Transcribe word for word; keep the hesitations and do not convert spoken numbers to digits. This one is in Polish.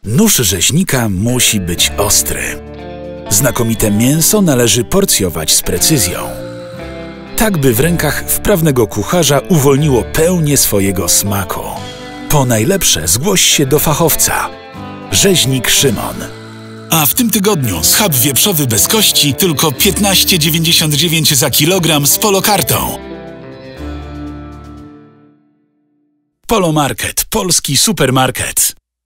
Nóż rzeźnika musi być ostry. Znakomite mięso należy porcjować z precyzją. Tak by w rękach wprawnego kucharza uwolniło pełnię swojego smaku. Po najlepsze zgłoś się do fachowca. Rzeźnik Szymon. A w tym tygodniu schab wieprzowy bez kości tylko piętnaście dziewięćdziesiąt dziewięć za kilogram z Polokartą. Polo Market, polski supermarket.